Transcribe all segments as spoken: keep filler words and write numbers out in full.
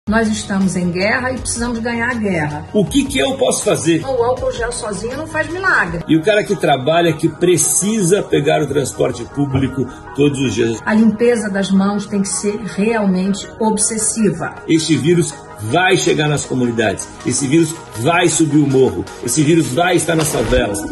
Nós estamos em guerra e precisamos ganhar a guerra. O que que eu posso fazer? O álcool gel sozinho não faz milagre. E o cara que trabalha, que precisa pegar o transporte público todos os dias. A limpeza das mãos tem que ser realmente obsessiva. Este vírus vai chegar nas comunidades. Esse vírus vai subir o morro. Esse vírus vai estar nas favelas.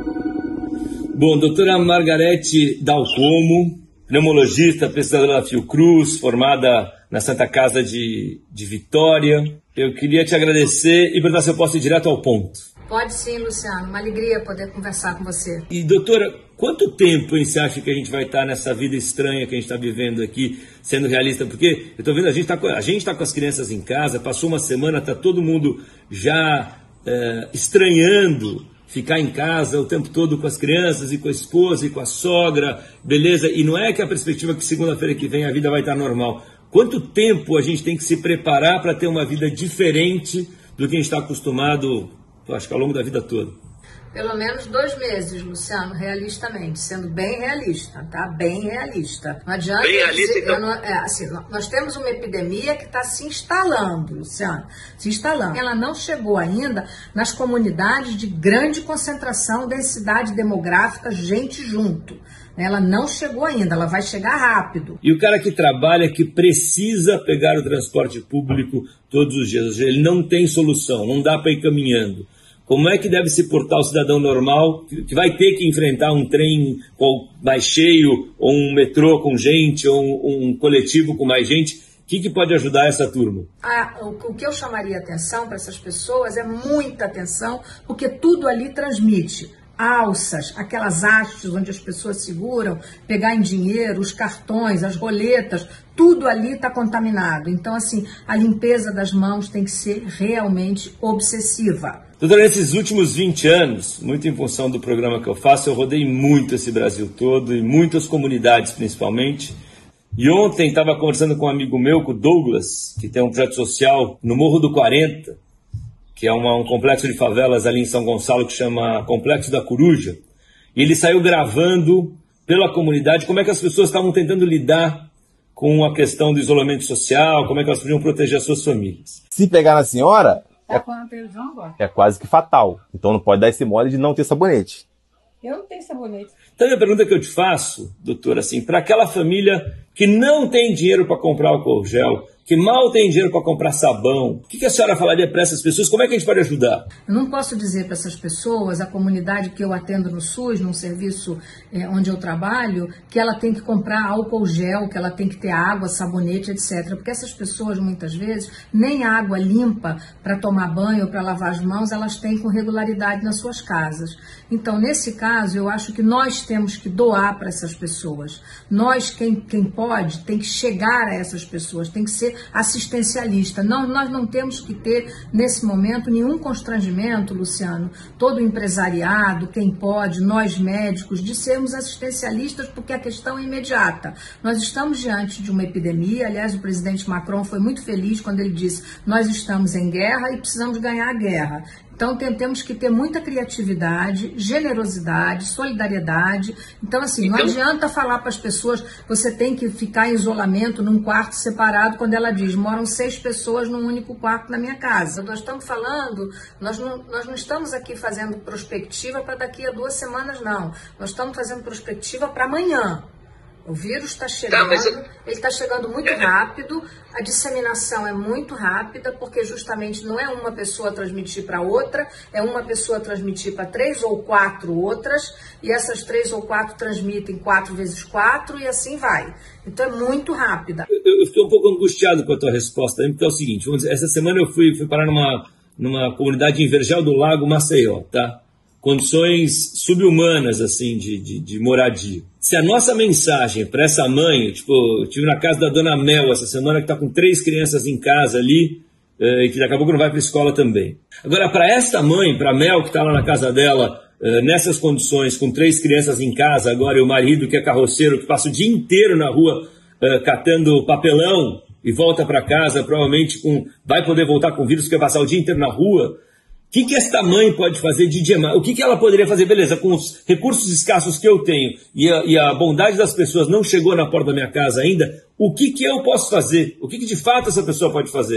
Bom, doutora Margarete Dalcomo, pneumologista, pesquisadora da Fiocruz, formada na Santa Casa de, de Vitória. Eu queria te agradecer e perguntar se eu posso ir direto ao ponto. Pode sim, Luciano. Uma alegria poder conversar com você. E, doutora, quanto tempo hein, você acha que a gente vai estar nessa vida estranha que a gente está vivendo aqui, sendo realista? Porque eu estou vendo, a gente está com, a gente tá com as crianças em casa, passou uma semana, está todo mundo já é, estranhando ficar em casa o tempo todo com as crianças e com a esposa e com a sogra, beleza? E não é que a perspectiva que segunda-feira que vem a vida vai estar normal. Quanto tempo a gente tem que se preparar para ter uma vida diferente do que a gente está acostumado, acho que ao longo da vida toda? Pelo menos dois meses, Luciano, realistamente, sendo bem realista, tá? Bem realista. Não adianta bem realista, dizer, então... não, é, assim, nós temos uma epidemia que está se instalando, Luciano, se instalando. Ela não chegou ainda nas comunidades de grande concentração, densidade demográfica, gente junto. Ela não chegou ainda, ela vai chegar rápido. E o cara que trabalha, que precisa pegar o transporte público todos os dias, ou seja, ele não tem solução, não dá para ir caminhando. Como é que deve se portar o cidadão normal que vai ter que enfrentar um trem mais cheio, ou um metrô com gente, ou um, um coletivo com mais gente? O que, que pode ajudar essa turma? Ah, o, o que eu chamaria atenção para essas pessoas é muita atenção, porque tudo ali transmite. Alças, aquelas hastes onde as pessoas seguram, pegar em dinheiro, os cartões, as roletas, tudo ali está contaminado. Então, assim, a limpeza das mãos tem que ser realmente obsessiva. Doutora, nesses últimos vinte anos, muito em função do programa que eu faço, eu rodei muito esse Brasil todo, e muitas comunidades principalmente. E ontem estava conversando com um amigo meu, com o Douglas, que tem um projeto social no Morro do quarenta, que é uma, um complexo de favelas ali em São Gonçalo, que chama Complexo da Coruja. E ele saiu gravando pela comunidade como é que as pessoas estavam tentando lidar com a questão do isolamento social, como é que elas podiam proteger as suas famílias. Se pegar na senhora, tá com a televisão agora. É quase que fatal. Então não pode dar esse mole de não ter sabonete. Eu não tenho sabonete. Então a pergunta que eu te faço, doutora, assim, para aquela família que não tem dinheiro para comprar álcool gel, que mal tem dinheiro para comprar sabão, o que, que a senhora falaria para essas pessoas? Como é que a gente pode ajudar? Eu não posso dizer para essas pessoas, a comunidade que eu atendo no SUS, num serviço é, onde eu trabalho, que ela tem que comprar álcool gel, que ela tem que ter água, sabonete, etcétera. Porque essas pessoas, muitas vezes, nem água limpa para tomar banho ou para lavar as mãos, elas têm com regularidade nas suas casas. Então, nesse caso, eu acho que nós temos que doar para essas pessoas. Nós, quem, quem pode, tem que chegar a essas pessoas, tem que ser assistencialista. Não, nós não temos que ter, nesse momento, nenhum constrangimento, Luciano, todo o empresariado, quem pode, nós médicos, de sermos assistencialistas, porque a questão é imediata. Nós estamos diante de uma epidemia, aliás, o presidente Macron foi muito feliz quando ele disse, nós estamos em guerra e precisamos ganhar a guerra. Então, temos que ter muita criatividade, generosidade, solidariedade. Então, assim, não adianta falar para as pessoas, você tem que ficar em isolamento num quarto separado, quando ela diz, moram seis pessoas num único quarto na minha casa. Nós estamos falando, nós não, nós não estamos aqui fazendo prospectiva para daqui a duas semanas, não. Nós estamos fazendo prospectiva para amanhã. O vírus está chegando, tá, eu... ele está chegando muito rápido, a disseminação é muito rápida, porque justamente não é uma pessoa transmitir para outra, é uma pessoa transmitir para três ou quatro outras, e essas três ou quatro transmitem quatro vezes quatro, e assim vai. Então é muito rápida. Eu, eu fiquei um pouco angustiado com a tua resposta, porque é o seguinte, vamos dizer, essa semana eu fui, fui parar numa, numa comunidade em Vergel do Lago, Maceió, tá? Condições subhumanas, assim, de, de, de moradia. Se a nossa mensagem para essa mãe, tipo, eu estive na casa da dona Mel essa semana, que está com três crianças em casa ali, eh, e que daqui a pouco não vai para a escola também. Agora, para esta mãe, para a Mel, que está lá na casa dela, eh, nessas condições, com três crianças em casa, agora e o marido, que é carroceiro, que passa o dia inteiro na rua eh, catando papelão e volta para casa, provavelmente com, vai poder voltar com vírus, porque vai passar o dia inteiro na rua. O que, que esta mãe pode fazer de dia? O que, que ela poderia fazer? Beleza, com os recursos escassos que eu tenho e a, e a bondade das pessoas não chegou na porta da minha casa ainda, o que, que eu posso fazer? O que, que de fato essa pessoa pode fazer?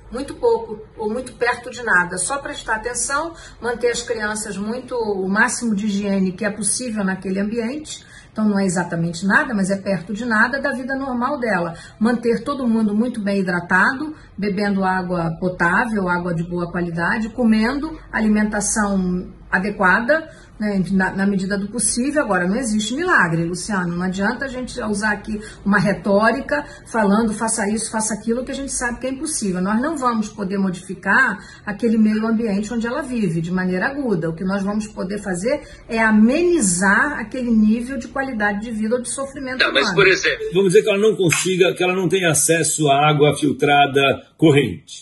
muito pouco ou muito perto de nada, só prestar atenção, manter as crianças muito, o máximo de higiene que é possível naquele ambiente. Então não é exatamente nada, mas é perto de nada da vida normal dela. Manter todo mundo muito bem hidratado, bebendo água potável, água de boa qualidade, comendo alimentação adequada, né, na, na medida do possível. Agora, não existe milagre, Luciano. Não adianta a gente usar aqui uma retórica falando faça isso, faça aquilo, que a gente sabe que é impossível. Nós não vamos poder modificar aquele meio ambiente onde ela vive de maneira aguda. O que nós vamos poder fazer é amenizar aquele nível de qualidade de vida ou de sofrimento tá, humano. Mas, por exemplo, vamos dizer que ela não consiga, que ela não tenha acesso à água filtrada corrente.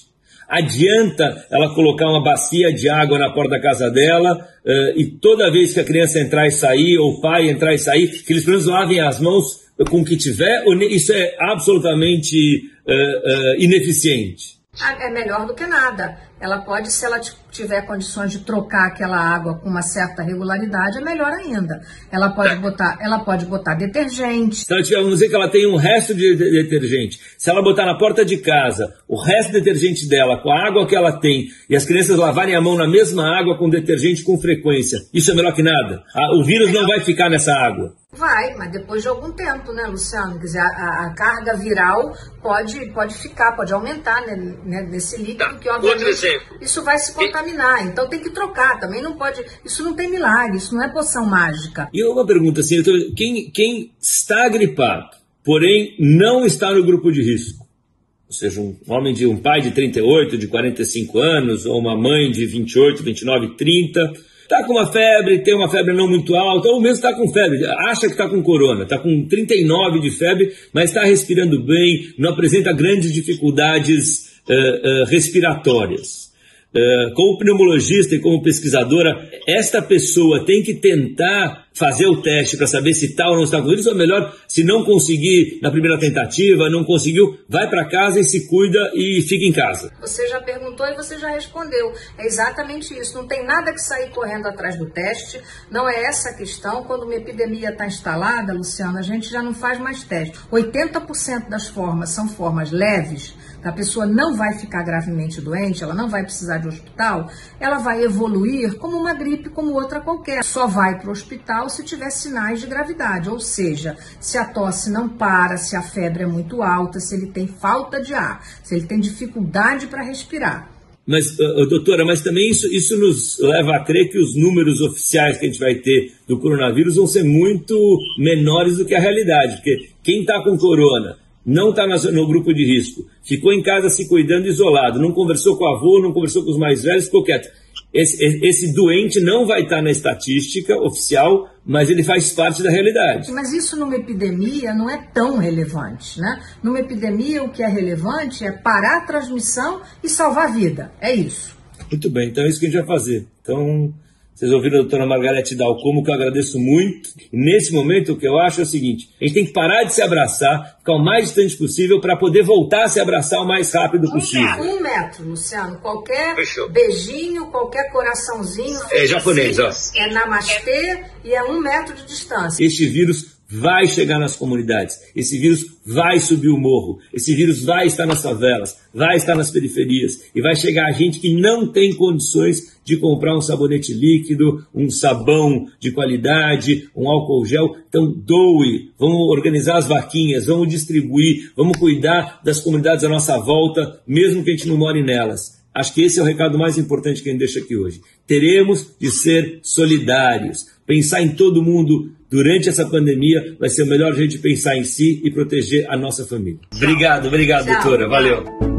Adianta ela colocar uma bacia de água na porta da casa dela uh, e toda vez que a criança entrar e sair, ou o pai entrar e sair, que eles pelo menos lavem as mãos com o que tiver, ou isso é absolutamente uh, uh, ineficiente? É melhor do que nada. Ela pode, se ela tiver condições de trocar aquela água com uma certa regularidade, é melhor ainda. Ela pode botar, ela pode botar detergente. Se ela tiver, vamos dizer que ela tem um resto de detergente. Se ela botar na porta de casa o resto do detergente dela, com a água que ela tem, e as crianças lavarem a mão na mesma água com detergente com frequência, isso é melhor que nada. O vírus não vai ficar nessa água. Vai, mas depois de algum tempo, né, Luciano? Quer dizer, a, a carga viral pode, pode ficar, pode aumentar, né, nesse líquido, tá. Que obviamente isso vai se contaminar. Então tem que trocar, também não pode, isso não tem milagre, isso não é poção mágica. E uma pergunta assim, tô, quem, quem está gripado, porém não está no grupo de risco, ou seja, um homem de um pai de trinta e oito, de quarenta e cinco anos, ou uma mãe de vinte e oito, vinte e nove, trinta, está com uma febre, tem uma febre não muito alta, ou mesmo está com febre, acha que está com corona, está com trinta e nove de febre, mas está respirando bem, não apresenta grandes dificuldades uh, uh, respiratórias. Uh, como pneumologista e como pesquisadora, esta pessoa tem que tentar fazer o teste para saber se está ou não está com vírus, ou melhor, se não conseguir na primeira tentativa, não conseguiu, vai para casa e se cuida e fica em casa. Você já perguntou e você já respondeu. É exatamente isso. Não tem nada que sair correndo atrás do teste. Não é essa a questão. Quando uma epidemia está instalada, Luciana, a gente já não faz mais teste. oitenta por cento das formas são formas leves. A pessoa não vai ficar gravemente doente, ela não vai precisar de hospital, ela vai evoluir como uma gripe, como outra qualquer. Só vai para o hospital se tiver sinais de gravidade, ou seja, se a tosse não para, se a febre é muito alta, se ele tem falta de ar, se ele tem dificuldade para respirar. Mas, uh, doutora, mas também isso, isso nos leva a crer que os números oficiais que a gente vai ter do coronavírus vão ser muito menores do que a realidade, porque quem está com corona não está no grupo de risco, ficou em casa se cuidando isolado, não conversou com o avô, não conversou com os mais velhos, ficou quieto. Esse, esse doente não vai estar na estatística oficial, mas ele faz parte da realidade. Mas isso numa epidemia não é tão relevante, né? Numa epidemia o que é relevante é parar a transmissão e salvar a vida, é isso. Muito bem, então é isso que a gente vai fazer. Então, vocês ouviram a doutora Margarete Dalcomo, que eu agradeço muito. E nesse momento, o que eu acho é o seguinte, a gente tem que parar de se abraçar, ficar o mais distante possível para poder voltar a se abraçar o mais rápido possível. Um metro, Luciano. Qualquer Fechou. beijinho, qualquer coraçãozinho. É japonês, ó. É namastê e é um metro de distância. Este vírus vai chegar nas comunidades, esse vírus vai subir o morro, esse vírus vai estar nas favelas, vai estar nas periferias e vai chegar a gente que não tem condições de comprar um sabonete líquido, um sabão de qualidade, um álcool gel. Então doe, vamos organizar as vaquinhas, vamos distribuir, vamos cuidar das comunidades à nossa volta, mesmo que a gente não more nelas. Acho que esse é o recado mais importante que a gente deixa aqui hoje. Teremos de ser solidários. Pensar em todo mundo durante essa pandemia vai ser o melhor jeito de pensar em si e proteger a nossa família. Obrigado, obrigado, doutora. Valeu.